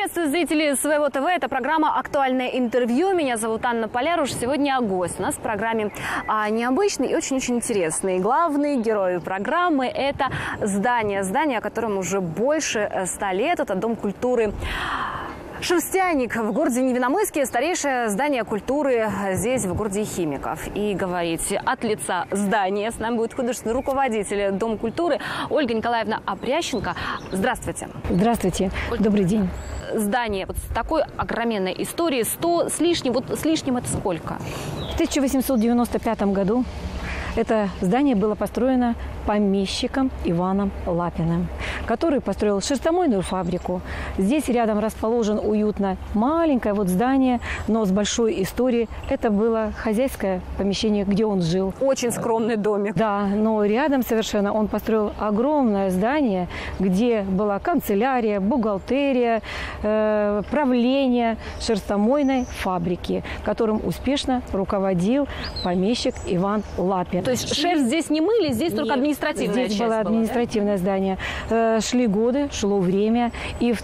Приветствую зрителей Своего ТВ. Это программа «Актуальное интервью». Меня зовут Анна Поляруш. Сегодня гость у нас в программе необычный и очень-очень интересный. Главный герой программы – это здание, о котором уже больше 100 лет. Это Дом культуры «Шерстяник» в городе Невинномысске, старейшее здание культуры здесь, в городе Химиков. И говорить от лица здания с нами будет художественный руководитель Дома культуры Ольга Николаевна Апрященко. Здравствуйте. Здравствуйте. Добрый день. Здание вот с такой огроменной историей, 100 с лишним, вот с лишним это сколько? В 1895 году это здание было построено помещиком Иваном Лапиным, который построил шерстомойную фабрику. Здесь рядом расположен уютно маленькое здание, но с большой историей. Это было хозяйское помещение, где он жил. Очень скромный домик. Да, но рядом совершенно он построил огромное здание, где была канцелярия, бухгалтерия, правление шерстомойной фабрики, которым успешно руководил помещик Иван Лапин. То есть шерсть здесь не мыли, здесь только административная здесь часть было административное здание. Шли годы, шло время, и в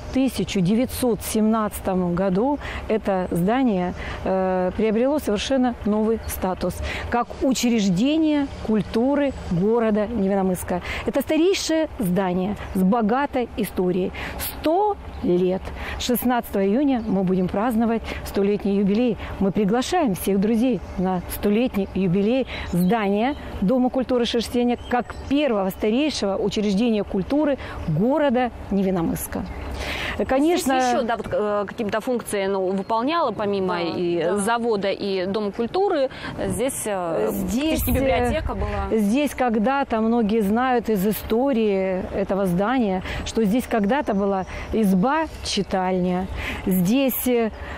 1917 году это здание приобрело совершенно новый статус, как учреждение культуры города Невинномысска. Это старейшее здание с богатой историей. 100 лет. 16 июня мы будем праздновать 100-летний юбилей. Мы приглашаем всех друзей на 100-летний юбилей здания Дома культуры «Шерстяник» как первого старейшего учреждения культуры города Невинномысска. Конечно, здесь еще какие-то функции выполняла, помимо и завода, и Дома культуры. Здесь библиотека была. Здесь когда-то, многие знают из истории этого здания, что здесь когда-то была изба-читальня. Здесь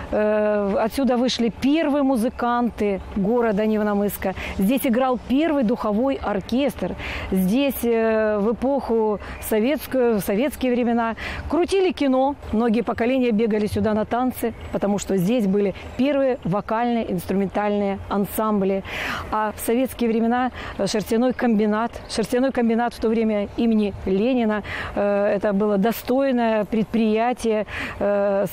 отсюда вышли первые музыканты города Невинномысска. Здесь играл первый духовой оркестр. Здесь в эпоху в советские времена крутили кино. Многие поколения бегали сюда на танцы, потому что здесь были первые вокальные, инструментальные ансамбли. А в советские времена шерстяной комбинат в то время имени Ленина, это было достойное предприятие с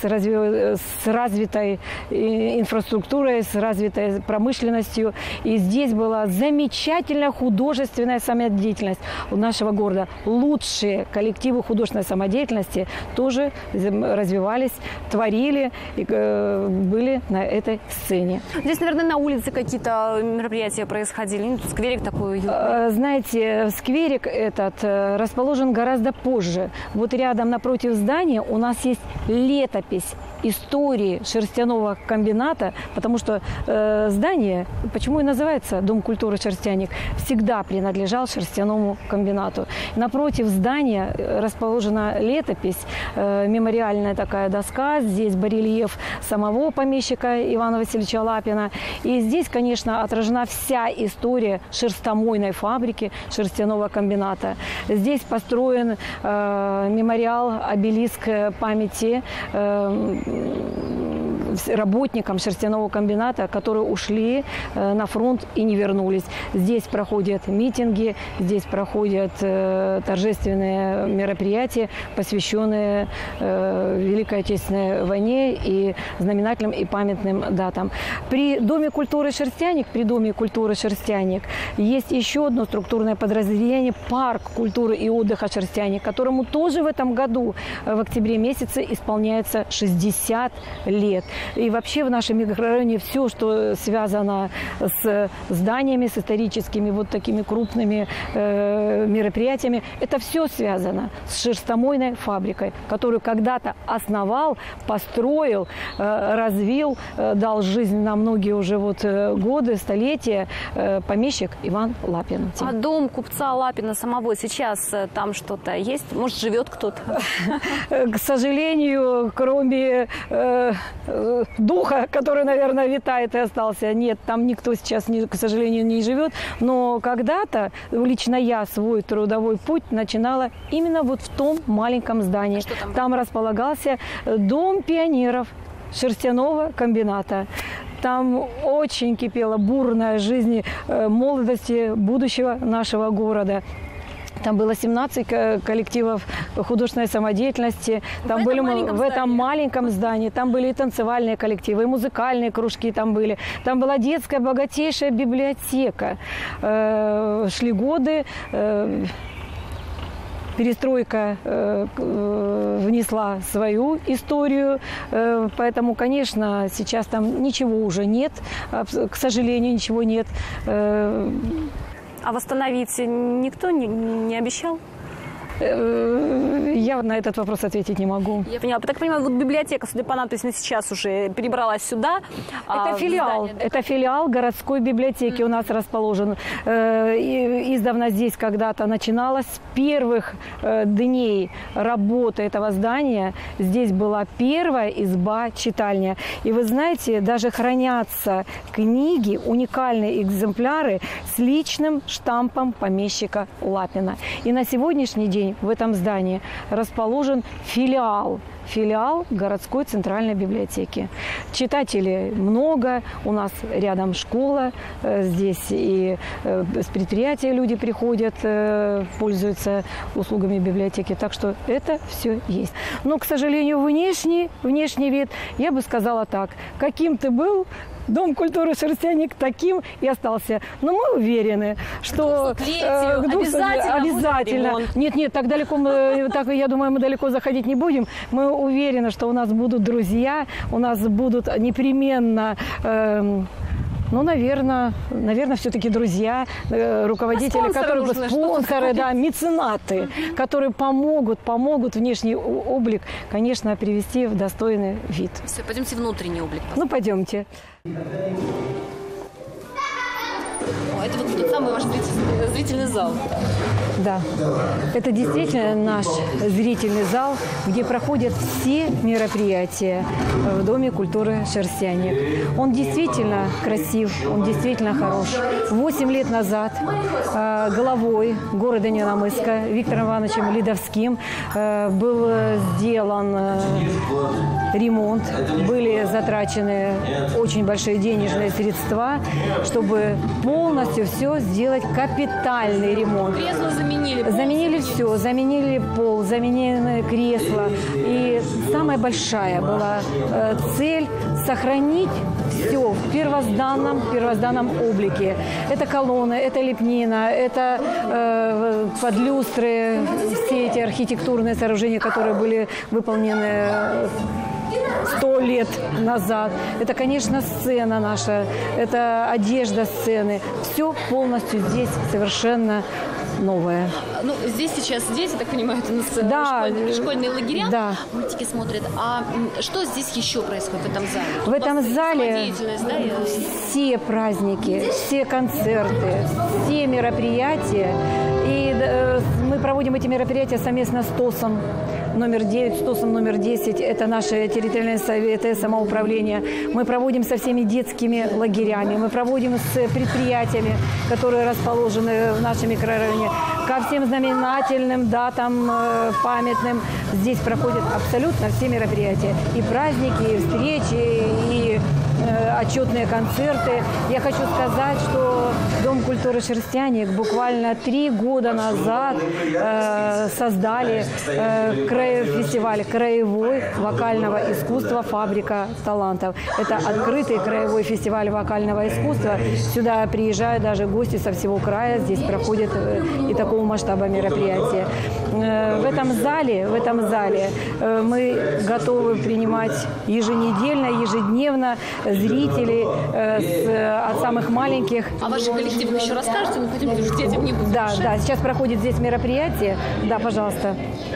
развитой инфраструктурой, с развитой промышленностью. И здесь была замечательная художественная самодеятельность у нашего города. Лучшие коллективы художественной самодеятельности тоже развивались, творили и были на этой сцене. Здесь, наверное, на улице какие-то мероприятия происходили. Скверик такой уютный. Знаете, скверик этот расположен гораздо позже. Вот рядом напротив здания у нас есть летопись истории шерстяного комбината, потому что здание, почему и называется Дом культуры «Шерстяник», всегда принадлежал шерстяному комбинату. Напротив здания расположена летопись, мемориальная такая доска, здесь барельеф самого помещика Ивана Васильевича Лапина. И здесь, конечно, отражена вся история шерстомойной фабрики, шерстяного комбината. Здесь построен мемориал, обелиск памяти работникам шерстяного комбината, которые ушли на фронт и не вернулись. Здесь проходят митинги, здесь проходят торжественные мероприятия, посвященные Великой Отечественной войне и знаменательным и памятным датам. При Доме культуры «Шерстяник», есть еще одно структурное подразделение – парк культуры и отдыха «Шерстяник», которому тоже в этом году, в октябре месяце, исполняется 60 лет. И вообще в нашем микрорайоне все, что связано с зданиями, с историческими такими крупными мероприятиями, это все связано с шерстомойной фабрикой, которую когда-то основал, построил, развил, дал жизнь на многие уже годы, столетия помещик Иван Лапин. А дом купца Лапина самого сейчас там что-то есть? Может, живет кто-то? К сожалению, кроме духа, который, наверное, витает и остался, нет, там никто сейчас, к сожалению, не живет. Но когда-то лично я свой трудовой путь начинала именно в том маленьком здании. Там располагался Дом пионеров шерстяного комбината. Там очень кипела бурная жизнь молодости будущего нашего города. Там было 17 коллективов художественной самодеятельности. Там были в этом маленьком здании. Там были и танцевальные коллективы, и музыкальные кружки там были. Там была детская богатейшая библиотека. Шли годы. Перестройка внесла свою историю, поэтому, конечно, сейчас там ничего уже нет, к сожалению, ничего нет. А восстановить никто не обещал? Я на этот вопрос ответить не могу. Я поняла. Так понимаю, вот библиотека, судя по надписи, сейчас уже перебралась сюда. Это филиал городской библиотеки у нас расположен. Издавна здесь когда-то начиналось. С первых дней работы этого здания здесь была первая изба-читальня. И вы знаете, даже хранятся книги, уникальные экземпляры с личным штампом помещика Лапина. И на сегодняшний день в этом здании расположен филиал городской центральной библиотеки. Читателей много, у нас рядом школа, здесь и с предприятия люди приходят, пользуются услугами библиотеки, так что это все есть. Но, к сожалению, внешний вид, я бы сказала так, каким ты был, Дом культуры «Шерстяник» таким и остался. Но мы уверены, что обязательно. Нет, так далеко я думаю, мы далеко заходить не будем. Мы уверены, что у нас будут друзья, у нас будут непременно... наверное, все-таки друзья, руководители, которые спонсоры, меценаты, которые помогут внешний облик, конечно, привести в достойный вид. Все, пойдемте внутренний облик. Ну, пойдемте. Это вот тот самый ваш зрительный зал. Да, это действительно наш зрительный зал, где проходят все мероприятия в Доме культуры «Шерстяник». Он действительно красив, он действительно хорош. 8 лет назад главой города Невиномысска Виктором Ивановичем Ледовским был сделан ремонт, были затрачены очень большие денежные средства, чтобы полностью все сделать капитальный ремонт. Кресло заменили. Заменили все, заменили пол, заменили кресло. И самая большая была цель сохранить все в первозданном облике. Это колонны, это лепнина, это под люстры, все эти архитектурные сооружения, которые были выполнены 100 лет назад. Это, конечно, сцена наша, это одежда сцены. Все полностью здесь совершенно новое. Ну, здесь сейчас дети, так понимаю, это на сцене, школьные лагеря, мультики смотрят. А что здесь еще происходит в этом зале? В этом зале все праздники, все концерты, все мероприятия. И мы проводим эти мероприятия совместно с ТОСом номер 9, с ТОСом номер 10. Это наши территориальные советы самоуправления. Мы проводим со всеми детскими лагерями. Мы проводим с предприятиями, которые расположены в нашем микрорайоне. Ко всем знаменательным датам памятным здесь проходят абсолютно все мероприятия. И праздники, и встречи, и отчетные концерты. Я хочу сказать, что Дом культуры «Шерстяник» буквально 3 года назад создали фестиваль краевой вокального искусства «Фабрика талантов». Это открытый краевой фестиваль вокального искусства. Сюда приезжают даже гости со всего края. Здесь проходят и такого масштаба мероприятия. В этом зале мы готовы принимать еженедельно, ежедневно зрителей от самых маленьких. А ваши коллективы еще расскажете? Ну, пойдемте уже детям не будем. Да, сейчас проходит здесь мероприятие. Да, пожалуйста.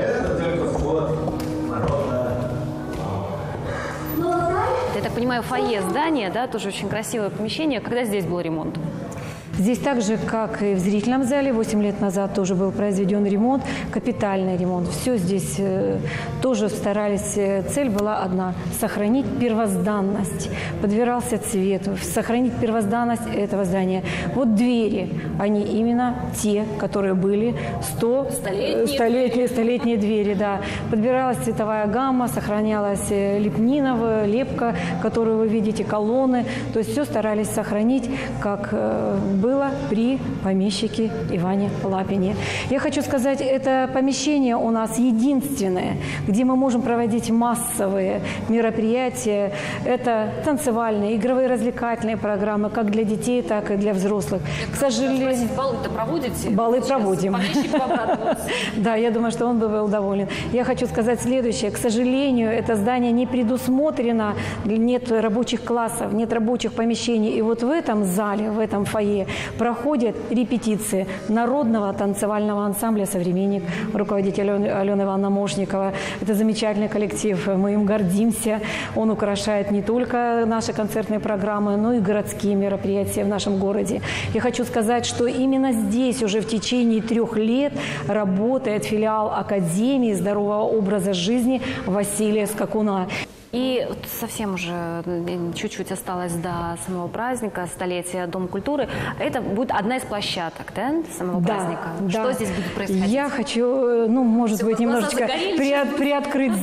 Я так понимаю, фойе здания, да, тоже очень красивое помещение. Когда здесь был ремонт? Здесь так же, как и в зрительном зале, 8 лет назад тоже был произведен ремонт, капитальный ремонт. Все здесь тоже старались, цель была одна – сохранить первозданность. Подбирался цвет, сохранить первозданность этого здания. Вот двери, они именно те, которые были столетние двери, да. Подбиралась цветовая гамма, сохранялась лепка, которую вы видите, колонны. То есть все старались сохранить как было при помещике Иване Лапине. Я хочу сказать, это помещение у нас единственное, где мы можем проводить массовые мероприятия. Это танцевальные, игровые, развлекательные программы, как для детей, так и для взрослых. К сожалению, баллы-то проводите? Баллы проводим. Помещик обрадовался. Да, я думаю, что он бы был доволен. Я хочу сказать следующее. К сожалению, это здание не предусмотрено, нет рабочих классов, нет рабочих помещений. И вот в этом зале, в этом фойе проходят репетиции народного танцевального ансамбля «Современник», руководитель Алена Ивановна Мошникова. Это замечательный коллектив, мы им гордимся. Он украшает не только наши концертные программы, но и городские мероприятия в нашем городе. Я хочу сказать, что именно здесь уже в течение 3 лет работает филиал Академии здорового образа жизни Василия Скакуна. И совсем уже чуть-чуть осталось до самого праздника, столетия Дом культуры. Это будет одна из площадок, да, самого праздника? Да. Что здесь будет происходить? Я хочу, может быть, немножечко приоткрыть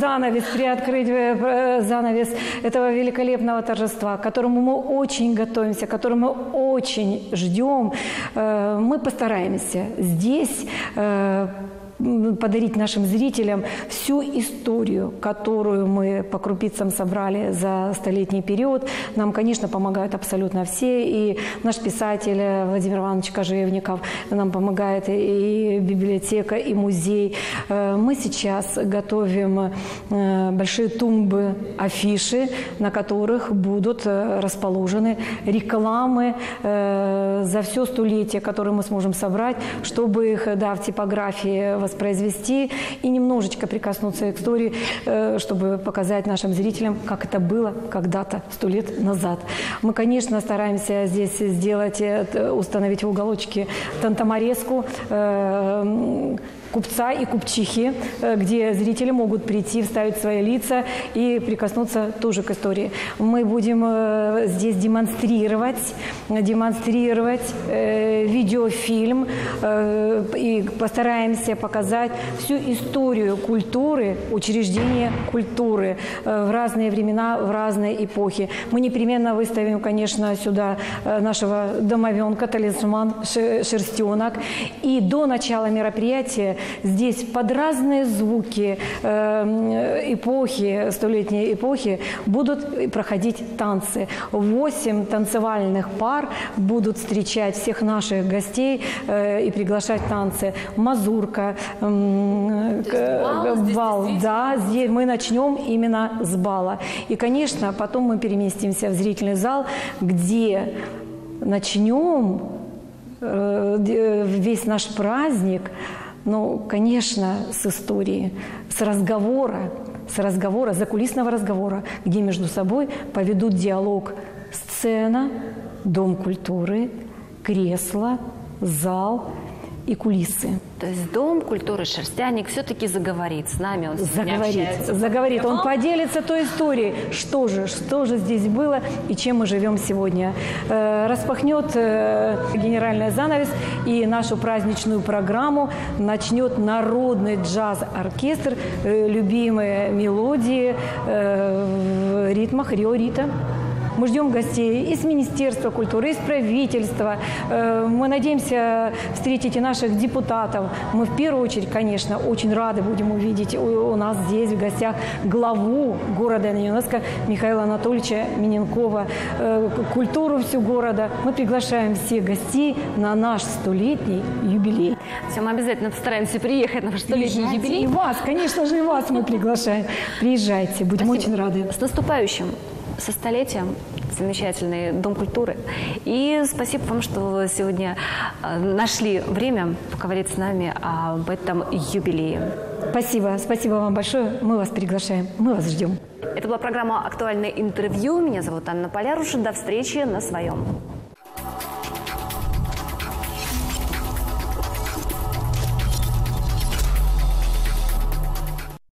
занавес этого великолепного торжества, к которому мы очень готовимся, к которому мы очень ждем. Мы постараемся здесь подарить нашим зрителям всю историю, которую мы по крупицам собрали за столетний период. Нам, конечно, помогают абсолютно все. И наш писатель Владимир Иванович Кожевников нам помогает, и библиотека, и музей. Мы сейчас готовим большие тумбы, афиши, на которых будут расположены рекламы за все столетие, которые мы сможем собрать, чтобы их, в типографии воспроизвести и немножечко прикоснуться к истории, чтобы показать нашим зрителям, как это было когда-то 100 лет назад. Мы, конечно, стараемся здесь установить в уголочке тантаморезку, купца и купчихи, где зрители могут прийти, вставить свои лица и прикоснуться тоже к истории. Мы будем здесь демонстрировать видеофильм и постараемся показать всю историю культуры, учреждения культуры в разные времена, в разные эпохи. Мы непременно выставим, конечно, сюда нашего домовенка, талисман, шерстенок. И до начала мероприятия здесь под разные звуки эпохи, столетней эпохи будут проходить танцы. 8 танцевальных пар будут встречать всех наших гостей и приглашать танцы. Мазурка, бал. Да, здесь мы начнем именно с бала. И, конечно, потом мы переместимся в зрительный зал, где начнем весь наш праздник, конечно, с истории, с разговора, закулисного разговора, где между собой поведут диалог сцена, Дом культуры, кресло, зал и кулисы. То есть Дом культуры «Шерстяник» все-таки заговорит с нами. Он заговорит. Он поделится той историей, что же здесь было и чем мы живем сегодня. Распахнет генеральный занавес, и нашу праздничную программу начнет народный джаз-оркестр, любимые мелодии в ритмах Рио-Рита. Мы ждем гостей из Министерства культуры, из правительства. Мы надеемся встретить и наших депутатов. Мы в первую очередь, конечно, очень рады будем увидеть у нас здесь в гостях главу города ЮНЕСКО Михаила Анатольевича Миненкова, культуру всю города. Мы приглашаем всех гостей на наш 100-летний юбилей. Все, мы обязательно постараемся приехать на наш 100-летний юбилей. И вас, конечно же, и вас мы приглашаем. Приезжайте, будем очень рады. С наступающим! Со столетием, замечательный Дом культуры. И спасибо вам, что сегодня нашли время поговорить с нами об этом юбилее. Спасибо вам большое. Мы вас приглашаем, мы вас ждем. Это была программа «Актуальное интервью». Меня зовут Анна Поляруш. До встречи на своем.